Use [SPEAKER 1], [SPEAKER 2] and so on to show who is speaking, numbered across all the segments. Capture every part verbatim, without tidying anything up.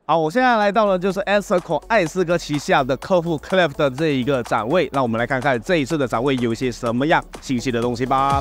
[SPEAKER 1] 好，我现在来到了就是 Aceclave 艾斯科旗下的科富 Cliff 的这一个展位，让我们来看看这一次的展位有一些什么样新奇的东西吧。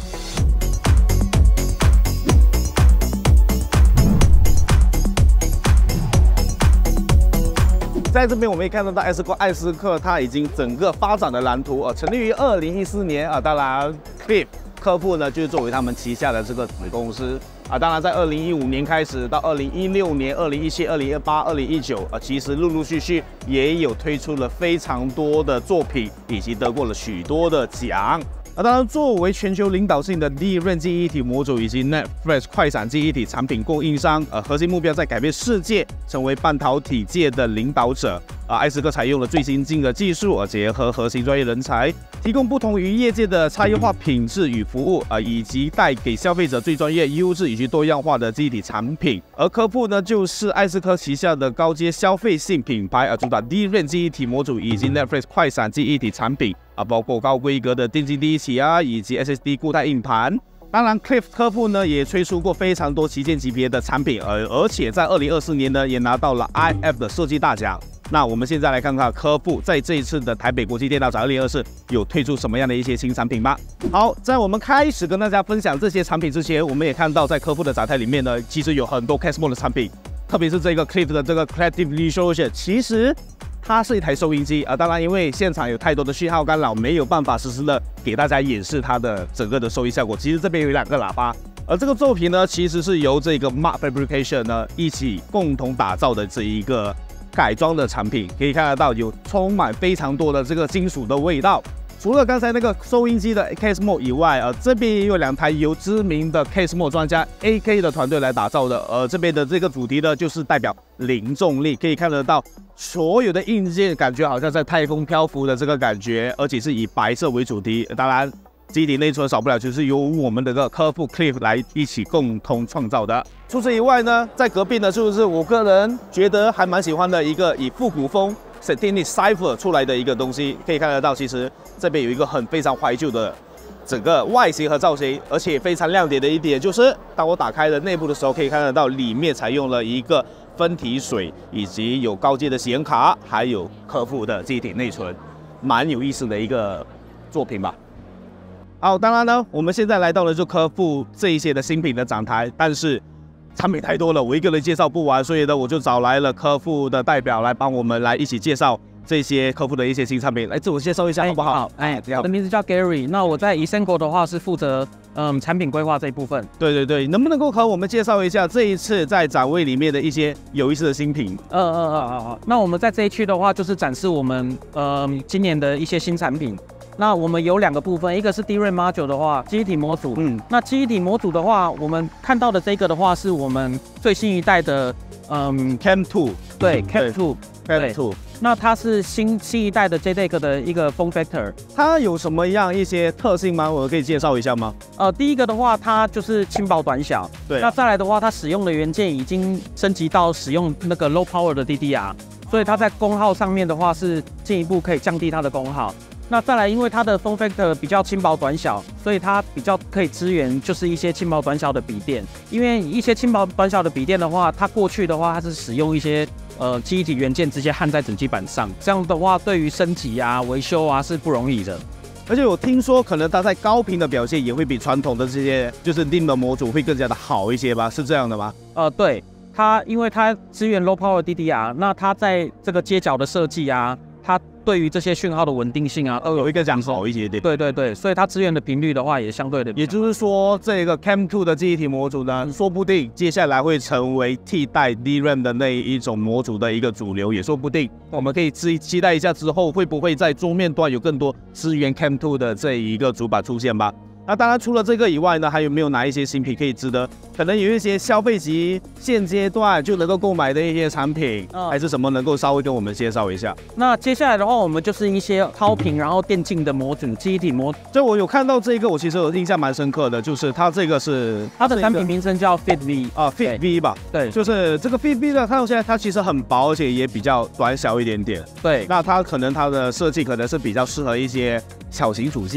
[SPEAKER 1] 在这边我们可以看得到 Aceclave 艾斯克它已经整个发展的蓝图啊，成立于二零一四年啊，当然 Cliff 科富呢就是作为他们旗下的这个子公司。 啊，当然，在二零一五年开始到二零一六年、二零一七、二零一八、二零一九，啊，其实陆陆续续也有推出了非常多的作品，以及得过了许多的奖。啊，当然，作为全球领导性的 D RAM 记忆体模组以及 N A N D Flash 快闪记忆体产品供应商，呃，核心目标在改变世界，成为半导体界的领导者。啊，艾斯克采用了最先进的技术，呃，结合核心专业人才，提供不同于业界的差异化品质与服务，啊，以及带给消费者最专业、优质以及多样化的记忆体产品。而科富呢，就是艾斯克旗下的高阶消费性品牌，啊，主打 D RAM 记忆体模组以及 N A N D Flash 快闪记忆体产品。 啊，包括高规格的电竞第一体啊，以及 S S D 固态硬盘。当然 ，Cliff 科富呢也推出过非常多旗舰级别的产品，而而且在二零二四年呢也拿到了 I F 的设计大奖。那我们现在来看看科富在这一次的台北国际电脑展二零二四有推出什么样的一些新产品吧。好，在我们开始跟大家分享这些产品之前，我们也看到在科富的展台里面呢，其实有很多 Casmo 的产品，特别是这个 Cliff 的这个 Creative Resolution， 其实 它是一台收音机啊，当然因为现场有太多的讯号干扰，没有办法实时的给大家演示它的整个的收音效果。其实这边有两个喇叭，而这个作品呢，其实是由这个 Mark Fabrication 呢一起共同打造的这一个改装的产品，可以看得到有充满非常多的这个金属的味道。 除了刚才那个收音机的 Casmo 以外，呃，这边也有两台由知名的 Casmo 专家 A K 的团队来打造的。呃，这边的这个主题呢，就是代表零重力，可以看得到所有的硬件感觉好像在太空漂浮的这个感觉，而且是以白色为主题。当然，机体内存少不了就是由我们的这个科富 Cliff 来一起共同创造的。除此以外呢，在隔壁呢，就是我个人觉得还蛮喜欢的一个以复古风 Satinic Cipher 出来的一个东西，可以看得到，其实这边有一个很非常怀旧的整个外形和造型，而且非常亮点的一点就是，当我打开了内部的时候，可以看得到里面采用了一个分体水，以及有高阶的显卡，还有科富的记忆体内存，蛮有意思的一个作品吧。好，当然呢，我们现在来到了就科富这一些的新品的展台，但是 产品太多了，我一个人介绍不完，所以呢，我就找来了科富的代表来帮我们来一起介绍这些科富的一些新产品。来自我介绍一下好不好？
[SPEAKER 2] 好，哎，我的名字叫 Gary， 那我在 Aceclave 的话是负责嗯产品规划这一部分。对
[SPEAKER 1] 对对，能不能够和我们介绍一下这一次在展位里面的一些有意思的新品？
[SPEAKER 2] 呃呃呃呃，那我们在这一区的话，就是展示我们呃今年的一些新产品。 那我们有两个部分，一个是 D RAM Module 的话，记忆体模组。嗯，那记忆体模组的话，我们看到的这个的话，是我们最新一代的，嗯
[SPEAKER 1] ，Cam 二，
[SPEAKER 2] 对 ，Cam 二
[SPEAKER 1] ，Cam 二。那
[SPEAKER 2] 它是新新一代的 J D E C 的一个 Form Factor，
[SPEAKER 1] 它有什么样一些特性吗？我可以介绍一下吗？
[SPEAKER 2] 呃，第一个的话，它就是轻薄短小。对。那再来的话，它使用的元件已经升级到使用那个 Low Power 的 D D R， 所以它在功耗上面的话是进一步可以降低它的功耗。 那再来，因为它的 Form Factor 比较轻薄短小，所以它比较可以支援就是一些轻薄短小的笔电。因为一些轻薄短小的笔电的话，它过去的话它是使用一些呃记忆体元件直接焊在主机板上，这样的话对于升级啊、维修啊是不容易的。
[SPEAKER 1] 而且我听说，可能它在高频的表现也会比传统的这些就是 D I M 的模组会更加的好一些吧？是这样的吗？
[SPEAKER 2] 呃，对，它因为它支援 Low Power D D R， 那它在这个接角的设计啊，它 对于这些讯号的稳定性啊，都有一个讲好一些点。对对对，所以它支援的频率的话，也相对的。
[SPEAKER 1] 也就是说，这个 Cam 二的记忆体模组呢，说不定接下来会成为替代 D RAM 的那一种模组的一个主流，也说不定。我们可以期期待一下之后会不会在桌面端有更多支援 Cam 二的这一个主板出现吧。 那当然，除了这个以外呢，还有没有哪一些新品可以值得？可能有一些消费级现阶段就能够购买的一些产品，嗯、还是什么能够稍微跟我们介绍一下？
[SPEAKER 2] 那接下来的话，我们就是一些超频然后电竞的模组，记忆体模。
[SPEAKER 1] 就我有看到这个，我其实有印象蛮深刻的，就是它这个是
[SPEAKER 2] 它的产品名称叫 Fit V
[SPEAKER 1] 啊 ，Fit V 吧？对，就是这个 Fit V 呢，看到现在它其实很薄，而且也比较短小一点点。对，那它可能它的设计可能是比较适合一些小型主机。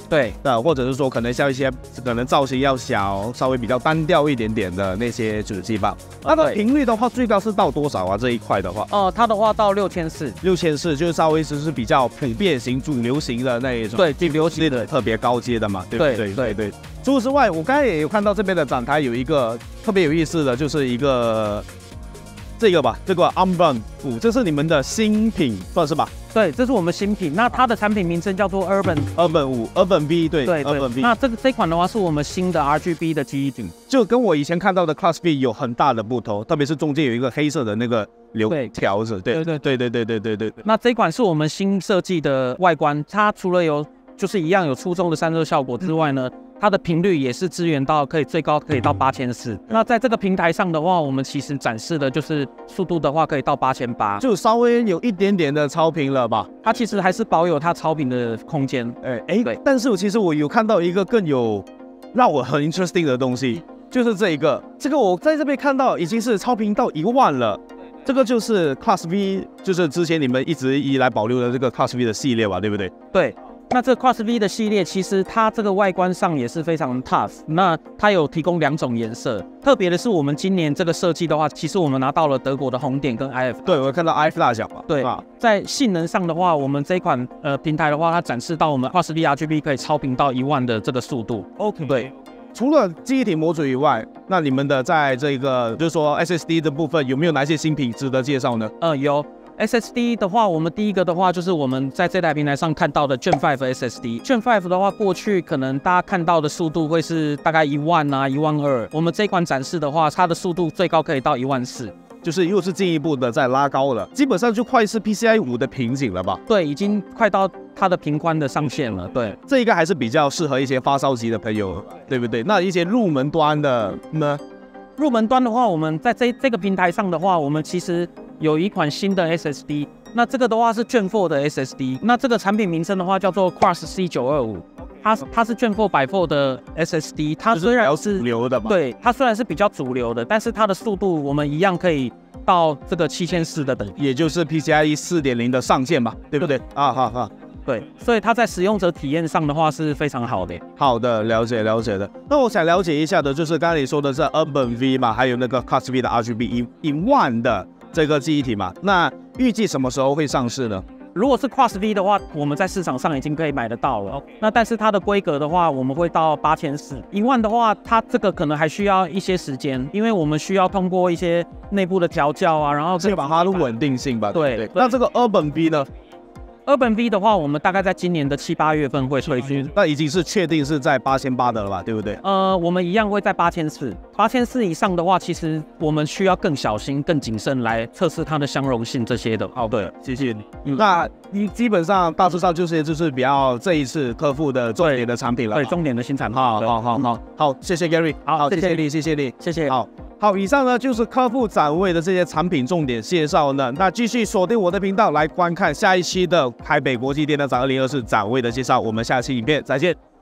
[SPEAKER 2] 对，
[SPEAKER 1] 的，或者是说可能像一些可能造型要小，稍微比较单调一点点的那些主机吧。它的频率的话，最高是到多少啊？这一块的话，
[SPEAKER 2] 哦、呃，它的话到六千四，
[SPEAKER 1] 六千四就是稍微是比较普遍型、主流型的那一种，
[SPEAKER 2] 对，主流型的
[SPEAKER 1] 特别高阶的嘛，对不对？
[SPEAKER 2] 对对对。
[SPEAKER 1] 除此之外，我刚才也有看到这边的展台有一个特别有意思的，就是一个。这个吧，这个 Urban 五，这是你们的新品，算是吧？
[SPEAKER 2] 对，这是我们新品。那它的产品名称叫做 Urban
[SPEAKER 1] Urban 五 ，Urban V， 对
[SPEAKER 2] 对对。
[SPEAKER 1] Urban V。
[SPEAKER 2] 那这个这款的话是我们新的 R G B 的记忆体，
[SPEAKER 1] 就跟我以前看到的 Class V 有很大的不同，特别是中间有一个黑色的那个流条子。对对对对对对对对。
[SPEAKER 2] 那这款是我们新设计的外观，它除了有就是一样有出众的散热效果之外呢。嗯，它的频率也是支援到可以最高可以到八千四。那在这个平台上的话，我们其实展示的就是速度的话可以到八千八，
[SPEAKER 1] 就稍微有一点点的超频了吧？
[SPEAKER 2] 它其实还是保有它超频的空间。
[SPEAKER 1] 哎哎，对。但是我其实我有看到一个更有让我很 interesting 的东西，就是这一个，这个我在这边看到已经是超频到一万了。这个就是 Class V， 就是之前你们一直以来保留的这个 Class V 的系列吧，对不对？
[SPEAKER 2] 对。那这个 Class V 的系列，其实它这个外观上也是非常 tough。那它有提供两种颜色，特别的是我们今年这个设计的话，其实我们拿到了德国的红点跟 I F。
[SPEAKER 1] 对，我看到 I F 大奖嘛。
[SPEAKER 2] 对，啊、在性能上的话，我们这一款呃平台的话，它展示到我们 Class V R G B 可以超频到一万的这个速度。
[SPEAKER 1] OK。对。除了记忆体模组以外，那你们的在这个就是说 S S D 的部分有没有哪些新品值得介绍呢？
[SPEAKER 2] 呃，有。S S D 的话，我们第一个的话就是我们在这台平台上看到的 Gen 五 S S D。Gen 五的话，过去可能大家看到的速度会是大概一万啊、一万二。我们这款展示的话，它的速度最高可以到一万四，
[SPEAKER 1] 就是又是进一步的在拉高了，基本上就快是 P C I 五的瓶颈了吧？
[SPEAKER 2] 对，已经快到它的频宽的上限了。对，
[SPEAKER 1] 这一个还是比较适合一些发烧级的朋友，对不对？那一些入门端的呢？
[SPEAKER 2] 入门端的话，我们在这这个平台上的话，我们其实有一款新的 S S D， 那这个的话是 Gen 四的 S S D， 那这个产品名称的话叫做 Quartz C 九二五， 它它是 Gen 四 by 四的 S S D， 它虽然
[SPEAKER 1] 是主流的嘛，
[SPEAKER 2] 对，它虽然是比较主流的，但是它的速度我们一样可以到这个七千四的等级，
[SPEAKER 1] 也就是 P C I E 四点零 的上限嘛，对不对？啊哈哈。
[SPEAKER 2] 对，所以它在使用者体验上的话是非常好的。
[SPEAKER 1] 好的，了解了解的。那我想了解一下的，就是刚才你说的是 Urban V 嘛，还有那个 Class V 的 R G B 一一万的这个记忆体嘛，那预计什么时候会上市呢？
[SPEAKER 2] 如果是 Class V 的话，我们在市场上已经可以买得到了。Okay. 那但是它的规格的话，我们会到八千四。一万的话，它这个可能还需要一些时间，因为我们需要通过一些内部的调教啊，然后
[SPEAKER 1] 确保它的稳定性吧。
[SPEAKER 2] 对。
[SPEAKER 1] 对，那这个 Urban V 呢？
[SPEAKER 2] Urban V 的话，我们大概在今年的七八月份会推出，
[SPEAKER 1] 那已经是确定是在八千八的了吧，对不对？
[SPEAKER 2] 呃，我们一样会在八千四，八千四以上的话，其实我们需要更小心、更谨慎来测试它的相容性这些的。
[SPEAKER 1] 哦，对，谢谢你。嗯、那你基本上大致上就是就是比较这一次客户的重点的产品了，
[SPEAKER 2] 对，重点的新产品。
[SPEAKER 1] 好，好，好，好，好，谢谢 Gary，
[SPEAKER 2] 好，谢谢
[SPEAKER 1] 你，谢谢你，
[SPEAKER 2] 谢谢。
[SPEAKER 1] 好。 好，以上呢就是客户展位的这些产品重点介绍呢。那继续锁定我的频道来观看下一期的台北国际电脑展二零二四展位的介绍。我们下期影片再见。